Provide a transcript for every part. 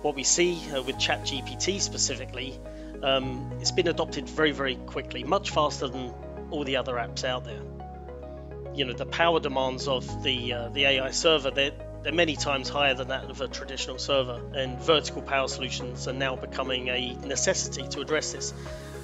What we see with ChatGPT specifically, it's been adopted very, very quickly, much faster than all the other apps out there. The power demands of the AI server, they're many times higher than that of a traditional server, and vertical power solutions are now becoming a necessity to address this.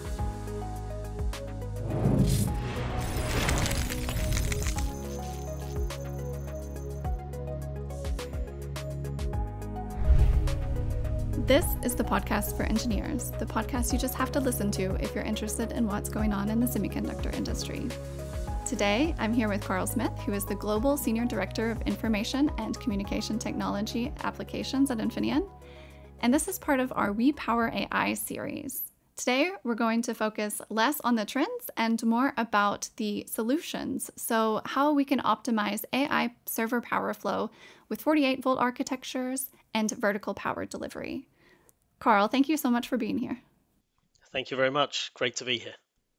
This is the podcast for engineers, the podcast you just have to listen to if you're interested in what's going on in the semiconductor industry. Today, I'm here with Carl Smith, who is the Global Senior Director of Information and Communication Technology Applications at Infineon. And this is part of our We Power AI series. Today, we're going to focus less on the trends and more about the solutions. So how we can optimize AI server power flow with 48-volt architectures and vertical power delivery. Carl, thank you so much for being here. Thank you very much. Great to be here.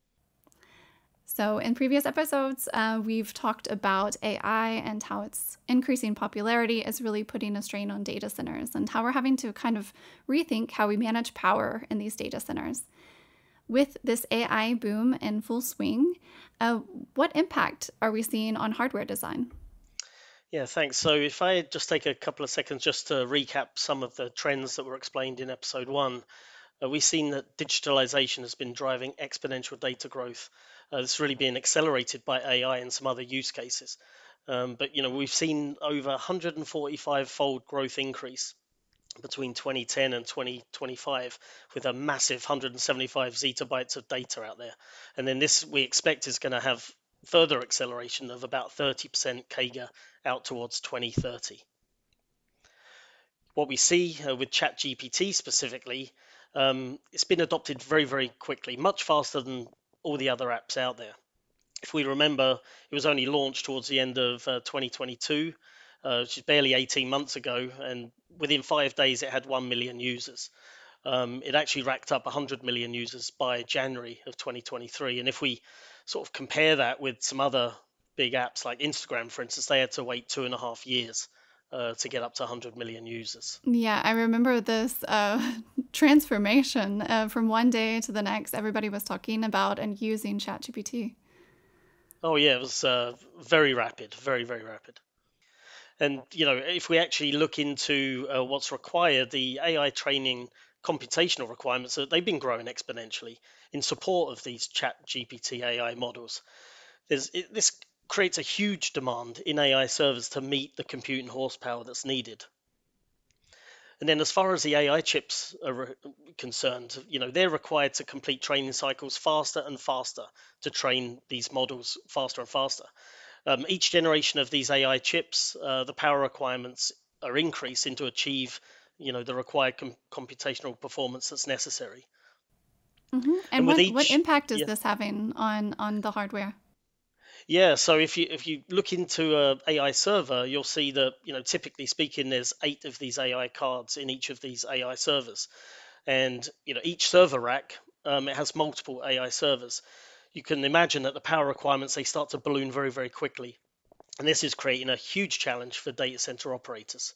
So in previous episodes, we've talked about AI and how its increasing popularity is really putting a strain on data centers and how we're having to kind of rethink how we manage power in these data centers. With this AI boom in full swing, what impact are we seeing on hardware design? Yeah, thanks. So if I just take a couple of seconds just to recap some of the trends that were explained in episode 1, we've seen that digitalization has been driving exponential data growth. It's really been accelerated by AI and some other use cases. But we've seen over 145-fold growth increase between 2010 and 2025, with a massive 175 zettabytes of data out there. And then this, we expect, is going to have further acceleration of about 30% CAGR out towards 2030. What we see with ChatGPT specifically, it's been adopted very, very quickly, much faster than all the other apps out there. If we remember, it was only launched towards the end of 2022, which is barely 18 months ago, and within 5 days it had 1 million users. It actually racked up 100 million users by January of 2023. And if we sort of compare that with some other big apps like Instagram, for instance, they had to wait 2.5 years to get up to 100 million users. Yeah, I remember this transformation from one day to the next. Everybody was talking about and using ChatGPT. Oh yeah, it was very rapid, very, very rapid. And if we actually look into what's required, the AI training computational requirements, they've been growing exponentially in support of these ChatGPT AI models. This creates a huge demand in AI servers to meet the computing horsepower that's needed. And then as far as the AI chips are concerned, they're required to complete training cycles faster and faster to train these models faster and faster. Each generation of these AI chips, the power requirements are increasing to achieve, the required computational performance that's necessary. Mm-hmm. And what impact is this having on the hardware? Yeah, so if you look into a AI server, you'll see that, typically speaking, there's 8 of these AI cards in each of these AI servers. And, each server rack, it has multiple AI servers. You can imagine that the power requirements, they start to balloon very, very quickly. And this is creating a huge challenge for data center operators.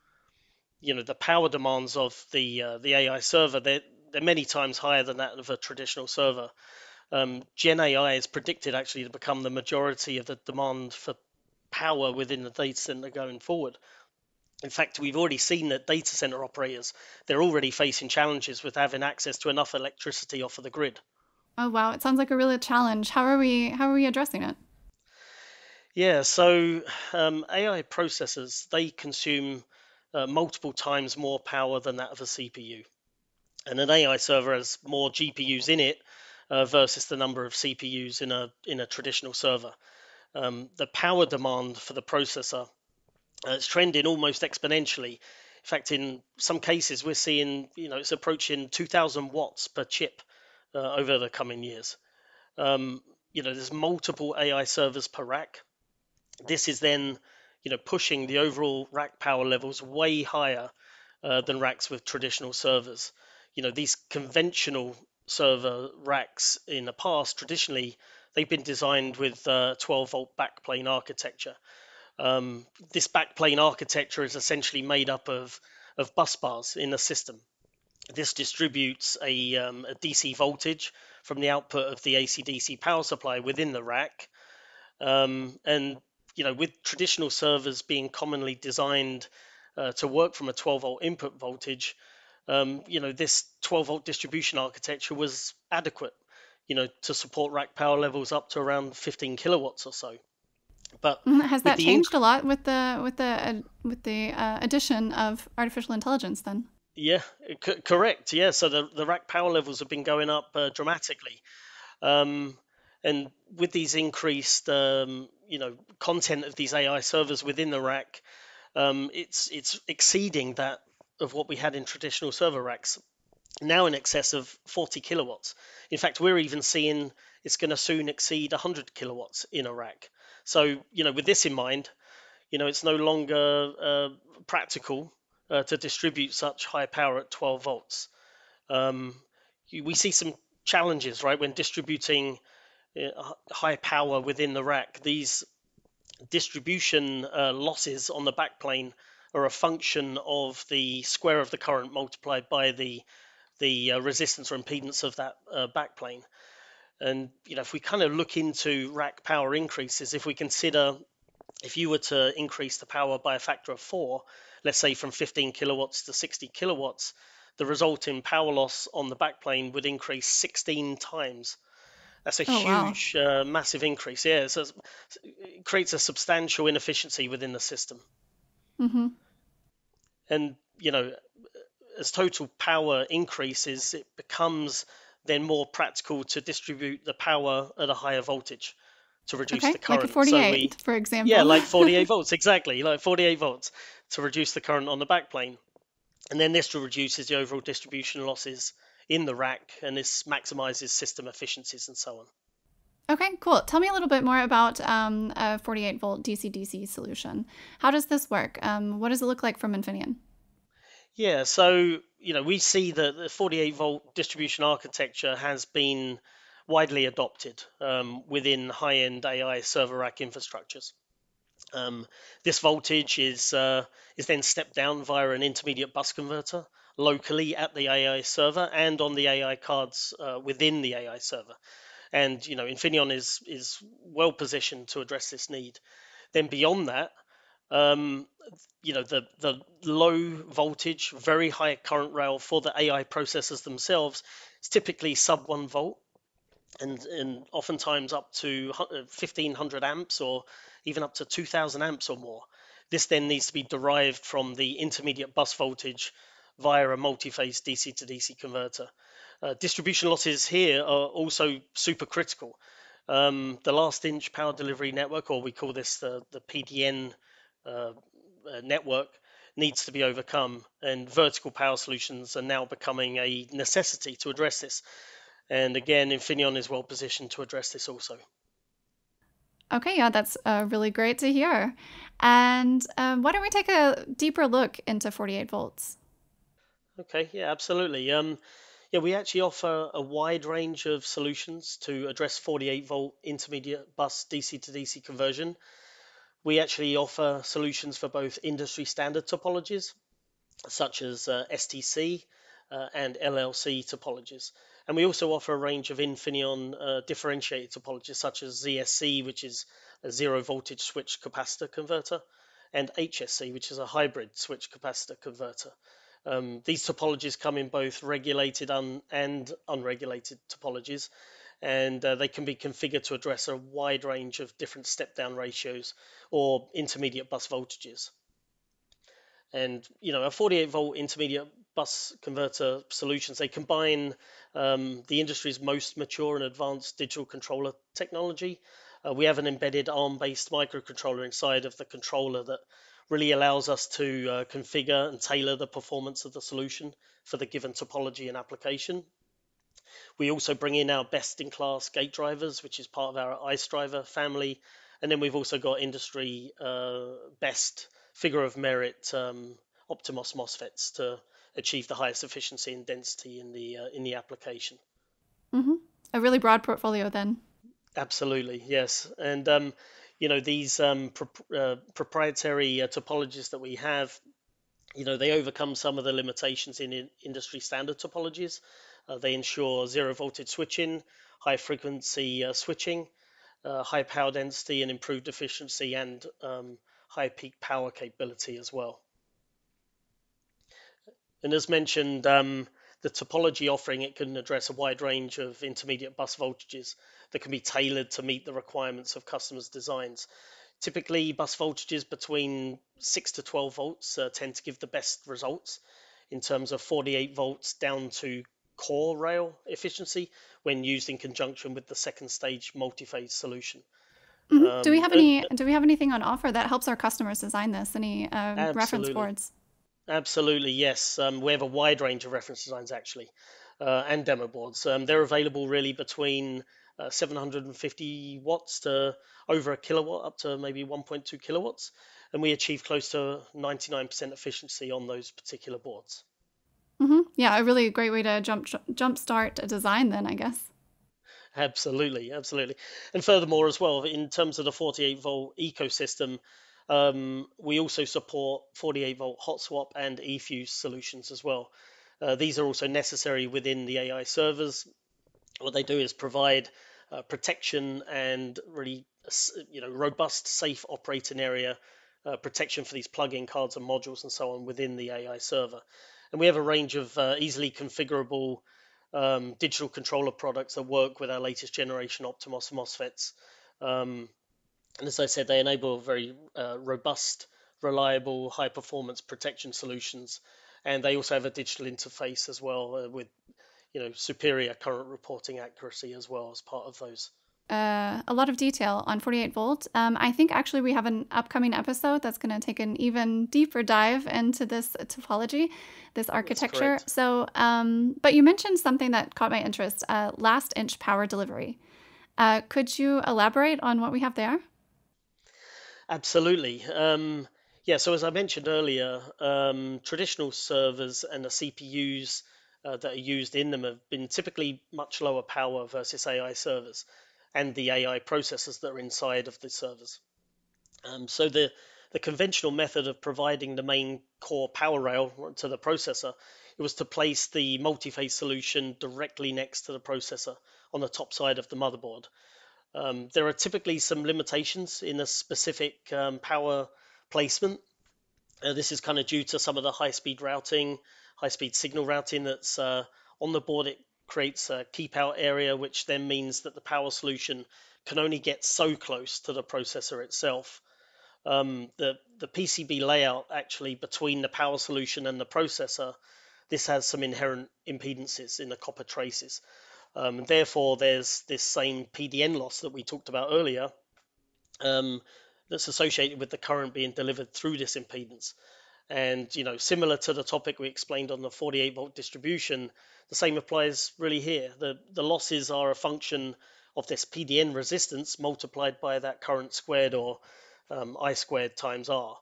The power demands of the AI server, they're many times higher than that of a traditional server. GenAI is predicted actually to become the majority of the demand for power within the data center going forward. In fact, we've already seen that data center operators, they're already facing challenges with having access to enough electricity off of the grid. Oh, wow. It sounds like a real challenge. How are we addressing it? Yeah, so AI processors, they consume multiple times more power than that of a CPU. And an AI server has more GPUs in it versus the number of CPUs in a traditional server. The power demand for the processor is trending almost exponentially. In fact, in some cases, we're seeing, it's approaching 2,000 watts per chip over the coming years. There's multiple AI servers per rack. This is then, pushing the overall rack power levels way higher than racks with traditional servers. These conventional server racks in the past, traditionally, they've been designed with 12-volt backplane architecture. This backplane architecture is essentially made up of of bus bars in a system. This distributes a DC voltage from the output of the AC/DC power supply within the rack. And with traditional servers being commonly designed to work from a 12-volt input voltage, this 12-volt distribution architecture was adequate, to support rack power levels up to around 15 kilowatts or so. But Has with that the changed a lot with the addition of artificial intelligence? Then. yeah, correct. Yeah, so the rack power levels have been going up dramatically. Um, and with these increased, content of these AI servers within the rack, it's exceeding that of what we had in traditional server racks, now in excess of 40 kilowatts. In fact, we're even seeing it's going to soon exceed 100 kilowatts in a rack. So, with this in mind, it's no longer practical to distribute such high power at 12 volts. Um, we see some challenges, right, when distributing high power within the rack. These distribution losses on the backplane are a function of the square of the current multiplied by the resistance or impedance of that backplane. And if we kind of look into rack power increases, if we consider if you were to increase the power by a factor of 4, let's say from 15 kilowatts to 60 kilowatts, the resulting power loss on the backplane would increase 16 times. That's a Oh wow. huge, massive increase. Yeah, so it creates a substantial inefficiency within the system. Mm-hmm. And, as total power increases, it becomes then more practical to distribute the power at a higher voltage to reduce Okay, the like a current. So 48, we, for yeah, example. like 48 volts, exactly, like 48 volts to reduce the current on the backplane. And then this reduces the overall distribution losses in the rack, and this maximizes system efficiencies and so on. Okay, cool. Tell me a little bit more about a 48 volt DC-DC solution. How does this work? What does it look like from Infineon? Yeah, so we see that the 48 volt distribution architecture has been widely adopted within high-end AI server rack infrastructures. Um, this voltage is then stepped down via an intermediate bus converter locally at the AI server and on the AI cards within the AI server. And Infineon is well positioned to address this need. Then beyond that, um, the low voltage, very high current rail for the AI processors themselves is typically sub 1 volt, and oftentimes up to 1500 amps or even up to 2000 amps or more. This then needs to be derived from the intermediate bus voltage via a multi-phase DC to DC converter. Distribution losses here are also super critical. The last inch power delivery network, or we call this the PDN network, needs to be overcome, and vertical power solutions are now becoming a necessity to address this. And again, Infineon is well positioned to address this also. Okay, yeah, that's really great to hear. And why don't we take a deeper look into 48 volts? Okay, yeah, absolutely. Yeah, we actually offer a wide range of solutions to address 48 volt intermediate bus DC to DC conversion. We actually offer solutions for both industry standard topologies, such as STC and LLC topologies. And we also offer a range of Infineon differentiated topologies, such as ZSC, which is a zero voltage switch capacitor converter, and HSC, which is a hybrid switch capacitor converter. These topologies come in both regulated and unregulated topologies, and they can be configured to address a wide range of different step down ratios or intermediate bus voltages. And a 48 volt intermediate bus converter solutions, they combine the industry's most mature and advanced digital controller technology. We have an embedded ARM based microcontroller inside of the controller that really allows us to configure and tailor the performance of the solution for the given topology and application. We also bring in our best in class gate drivers, which is part of our ICE driver family. And then we've also got industry best figure of merit Optimos MOSFETs to achieve the highest efficiency and density in the application. Mm-hmm. A really broad portfolio then. Absolutely, yes. And these proprietary topologies that we have, They overcome some of the limitations in industry standard topologies. They ensure zero voltage switching, high frequency switching, high power density, and improved efficiency, and high peak power capability as well. And as mentioned, the topology offering, it can address a wide range of intermediate bus voltages that can be tailored to meet the requirements of customers' designs. Typically, bus voltages between 6 to 12 volts tend to give the best results in terms of 48 volts down to core rail efficiency when used in conjunction with the second stage multi-phase solution. Hmm. Do we Um, have and, any? Do we have anything on offer that helps our customers design this? Any reference absolutely. boards? Absolutely, yes. We have a wide range of reference designs actually, and demo boards. They're available really between 750 watts to over a kilowatt, up to maybe 1.2 kilowatts, and we achieve close to 99% efficiency on those particular boards. Yeah, a really great way to jump start a design. Then I guess. Absolutely, absolutely. And furthermore, as well, in terms of the 48 volt ecosystem, we also support 48 volt hot swap and eFuse solutions as well. These are also necessary within the AI servers. What they do is provide protection and really, robust, safe operating area protection for these plug-in cards and modules and so on within the AI server. And we have a range of easily configurable digital controller products that work with our latest generation Optimos MOSFETs. And as I said, they enable very robust, reliable, high performance protection solutions. And they also have a digital interface as well with superior current reporting accuracy as well as part of those. A lot of detail on 48 volt. I think actually we have an upcoming episode that's going to take an even deeper dive into this topology, this That's architecture. correct. So, but you mentioned something that caught my interest: last inch power delivery. Could you elaborate on what we have there? Absolutely. Yeah, so as I mentioned earlier, traditional servers and the CPUs that are used in them have been typically much lower power versus AI servers and the AI processors that are inside of the servers. So the conventional method of providing the main core power rail to the processor, it was to place the multi-phase solution directly next to the processor on the top side of the motherboard. There are typically some limitations in a specific power placement. This is kind of due to some of the high-speed routing, high-speed signal routing that's on the board. It creates a keep out area, which then means that the power solution can only get so close to the processor itself. The PCB layout actually between the power solution and the processor, this has some inherent impedances in the copper traces. Therefore, there's this same PDN loss that we talked about earlier, um, that's associated with the current being delivered through this impedance. And similar to the topic we explained on the 48 volt distribution, the same applies really here. The losses are a function of this PDN resistance multiplied by that current squared, or I squared times R.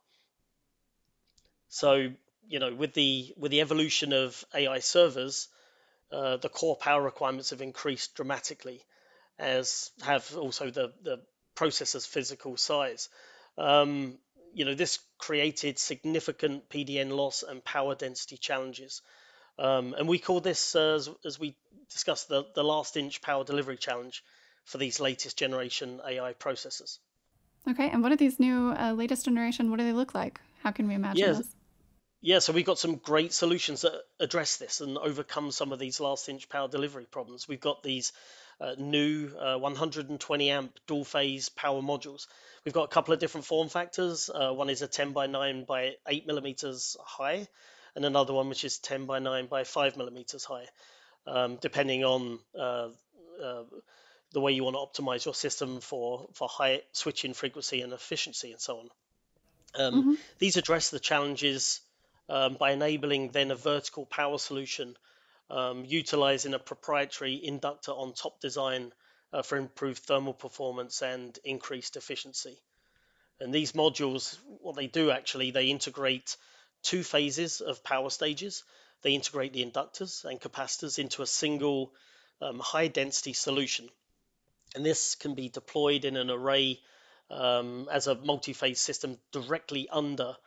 So with the evolution of AI servers, the core power requirements have increased dramatically, as have also the processor's physical size. Um, this created significant PDN loss and power density challenges. And we call this, as we discussed, the last inch power delivery challenge for these latest generation AI processors. Okay, and what are these new latest generation? What do they look like? How can we imagine Yeah, this? yeah, so we've got some great solutions that address this and overcome some of these last inch power delivery problems. We've got these new 120 amp dual phase power modules. We've got a couple of different form factors. One is a 10 by 9 by 8 millimeters high, and another one which is 10 by 9 by 5 millimeters high, depending on uh, the way you want to optimize your system for high switching frequency and efficiency and so on. Um, Hmm. these address the challenges by enabling then a vertical power solution, utilizing a proprietary inductor on top design for improved thermal performance and increased efficiency. And these modules, what they do actually, they integrate two phases of power stages. They integrate the inductors and capacitors into a single high density solution. And this can be deployed in an array as a multi phase system directly under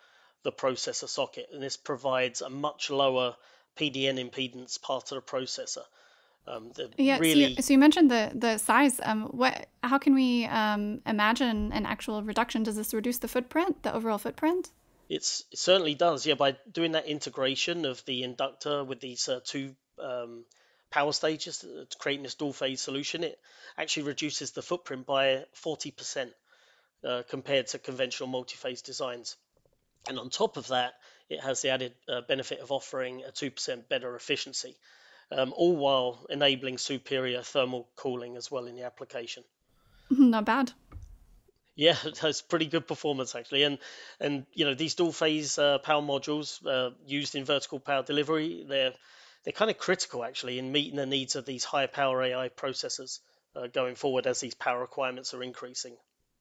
the processor socket, and this provides a much lower PDN impedance part of the processor. Yeah, Really, so you mentioned the size. How can we imagine an actual reduction? Does this reduce the footprint, the overall footprint? it certainly does, yeah. By doing that integration of the inductor with these two power stages to creating this dual phase solution, it actually reduces the footprint by 40% compared to conventional multi-phase designs. And on top of that, it has the added benefit of offering a 2% better efficiency, all while enabling superior thermal cooling as well in the application. Not bad. Yeah, it has pretty good performance actually, and these dual phase power modules used in vertical power delivery, they're kind of critical actually in meeting the needs of these high power AI processors going forward as these power requirements are increasing.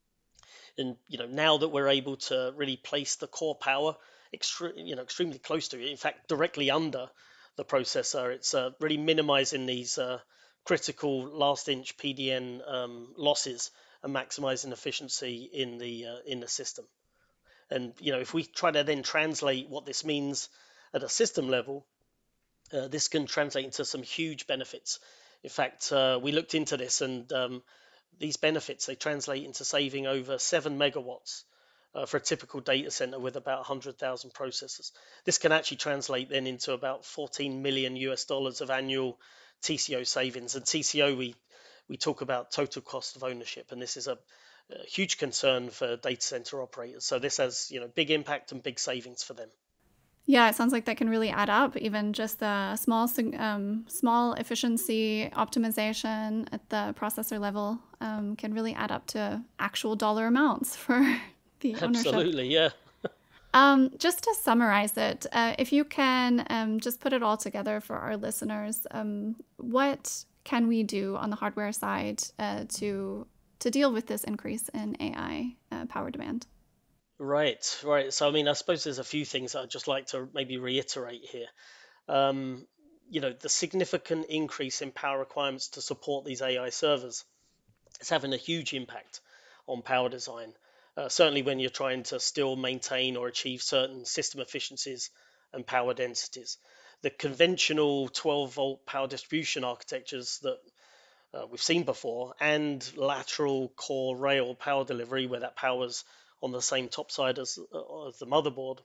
And now that we're able to really place the core power extremely close to it, in fact directly under the processor, it's really minimizing these critical last inch PDN losses and maximizing efficiency in the system. And if we try to then translate what this means at a system level, this can translate into some huge benefits. In fact, we looked into this, and these benefits, they translate into saving over 7 megawatts for a typical data center with about 100,000 processors. This can actually translate then into about 14 million US dollars of annual TCO savings. And TCO, we talk about total cost of ownership, and this is a huge concern for data center operators. So this has big impact and big savings for them. Yeah, it sounds like that can really add up. Even just the small efficiency optimization at the processor level can really add up to actual dollar amounts for the ownership. Absolutely, yeah. Just to summarize it, if you can just put it all together for our listeners, what can we do on the hardware side to deal with this increase in AI power demand? Right. So, I suppose there's a few things I'd just like to maybe reiterate here. The significant increase in power requirements to support these AI servers is having a huge impact on power design. Certainly when you're trying to still maintain or achieve certain system efficiencies and power densities. The conventional 12-volt power distribution architectures that we've seen before, and lateral core rail power delivery, where that power's on the same top side as the motherboard.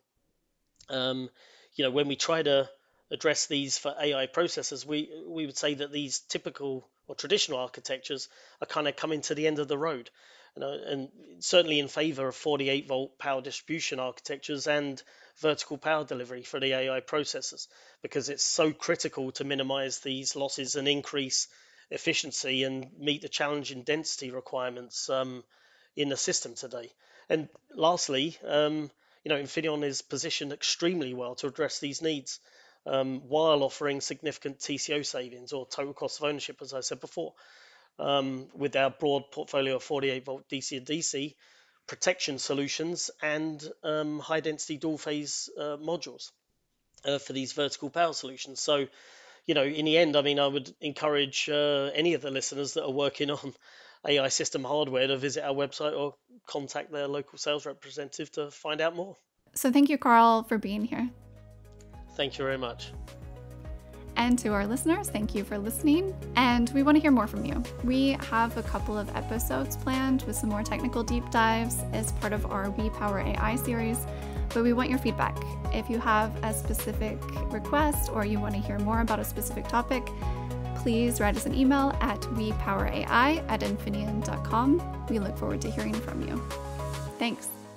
When we try to address these for AI processors, we would say that these typical or traditional architectures are kind of coming to the end of the road, and certainly in favor of 48-volt power distribution architectures and vertical power delivery for the AI processors, because it's so critical to minimize these losses and increase efficiency and meet the challenging density requirements in the system today. And lastly, Infineon is positioned extremely well to address these needs while offering significant TCO savings or total cost of ownership, as I said before, with our broad portfolio of 48-volt DC and DC protection solutions and high-density dual-phase modules for these vertical power solutions. So, in the end, I would encourage any of the listeners that are working on AI system hardware to visit our website or contact their local sales representative to find out more. So thank you, Carl, for being here. Thank you very much. And to our listeners, thank you for listening. And we want to hear more from you. We have a couple of episodes planned with some more technical deep dives as part of our We Power AI series, but we want your feedback. If you have a specific request or you want to hear more about a specific topic, please write us an email at wepowerai@infineon.com. We look forward to hearing from you. Thanks.